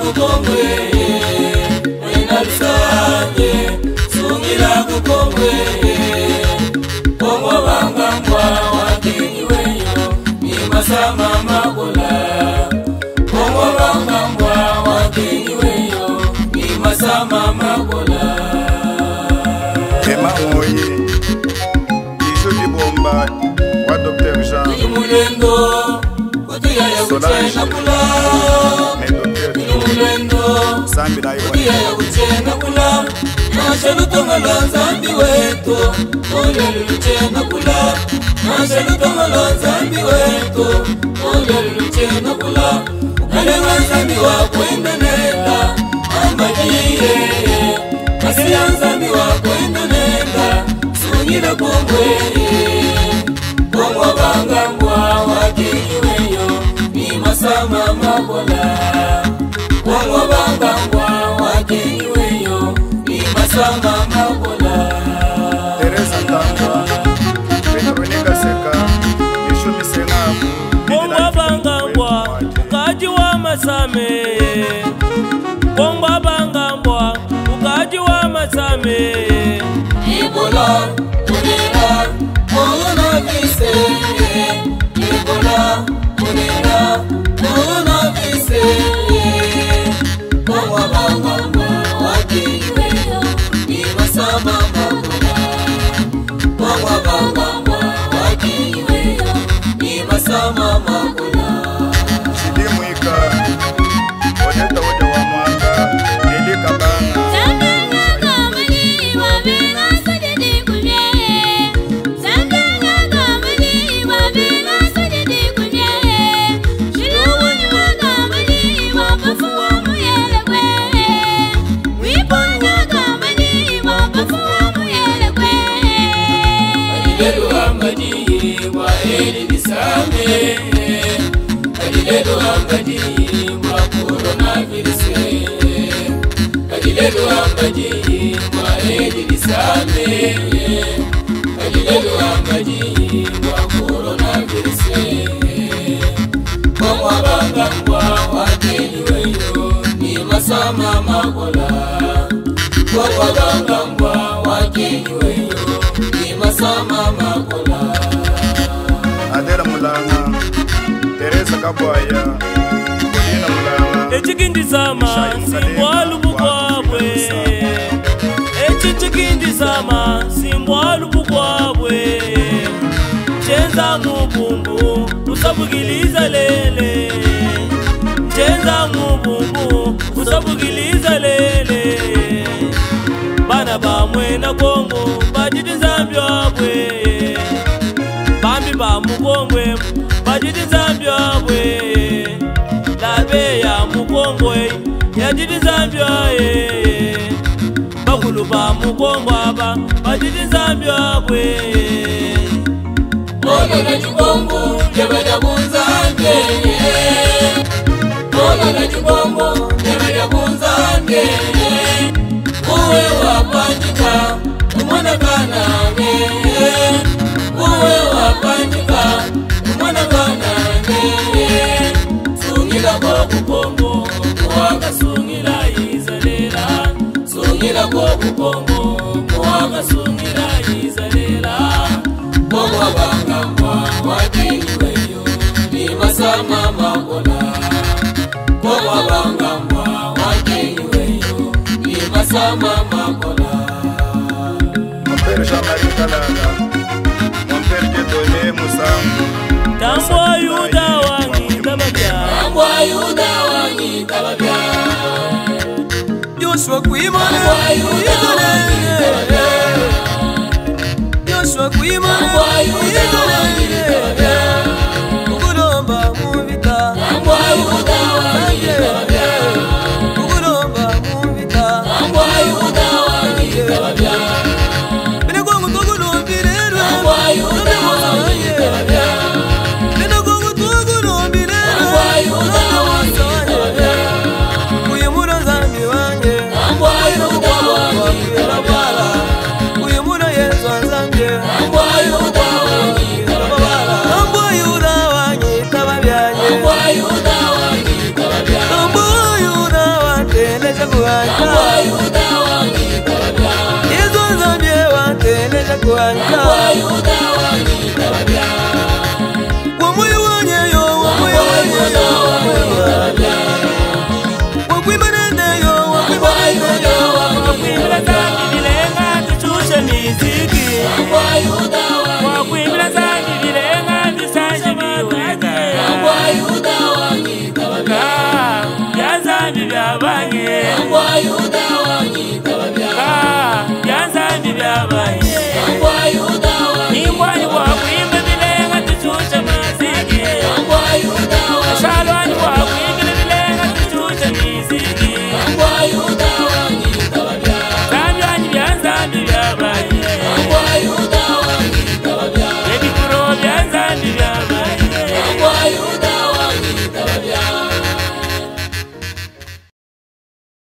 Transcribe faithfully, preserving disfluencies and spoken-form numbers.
kukongwe wena lusanye sungira kukongwe Kongo bangangwa wakenyiweyo ni masama magola Kongo bangangwa wakenyiweyo ni masama magola Ema moyi Isho jibomba wa Docteur Jean Mulendo Kutia ya kuchena kula Mulendo Sambi na iwa Kutia ya kuchena kula Mashalu tongalo zambi weto Ole luchena kula Mashalu tongalo zambi weto Ole luchena kula Ukalewa zambi wako indanenda Ambajiye Masiya zambi wako indanenda Sunyila kongwe Kongo bangangwa wakenyiweyo ni masama magola Kongo bangangwa wakenyiweyo ni masama magola Teresa Tanga Veronica Seka Isho Misengabu Kongo bangangwa ukaji wa masame Kongo bangangwa ukaji wa masame Ebola Kolera Coronavirus Ebola Kolera Coronavirus Kongo bangangwa wakenyiweyo ni masama magola Kongo bangangwa wakenyiweyo ni masama magola Shidimu ika Odeta oja wa mwanga Nili kabanga Adiledo amadi wa eli bisame Adiledo amadi wa coronavirus Adiledo amadi wa eli bisame Adiledo amadi wa coronavirus Kongo bangangwa wakenyiweyo ni masama magola Kongo bangangwa wakenyiweyo ni masama magola Adela Mulanga Teresa Kabwaya Kolina Mulanga Echikindi sama simbwalu bukwabwe Echichikindi sama simbwalu bukwabwe Chenza mubumbu usabugiliza lele Chenza mubumbu usabugiliza lele Bana bamwe na Kongo bajidi zambyabwe Bambi ba mukongwe bajidi zambyabwe Labe ya mukongwe yajidi zambyaye Bakulu ba mukongwe aba bajidi zambyabwe Mono na chibombo jebeda bunzange Mono na chibombo jebeda bunzange Uwe wapanjika umwana kanange Uwe wapanjika umwana kanange Sungila kwa kukongo Mwaka sungila izalela Sungila kwa kukongo Mwaka sungila izalela Kongo bangangwa wakenyiweyo ni masama magola Kongo bangangwa wakenyiweyo ni masama magola Mon père Jean-Marie Kalala Mon père Dieudonné Moussambu Tambwa yuda wangi tababya Tambwa yuda wangi tababya Yoshua kuimana Tambwa yuda wangi tababya Yoshua kuimana Tambwa yuda wangi tababya Ukulomba muvita Tambwa yuda wangi tababya Ukulomba muvita Tambwa yuda wangi tababya Bine kwangu tukulombirerwe Tambwa yuda wangi tababya Bine kwangu tukulombirerwe Tambwa yuda wangi tababya Kuyimura zambi wange Tambwa yuda wangi tababya Kuyimura Yesu anzambye Tambwa yuda wangi tababya Yesu nzambie wanteleza kuanja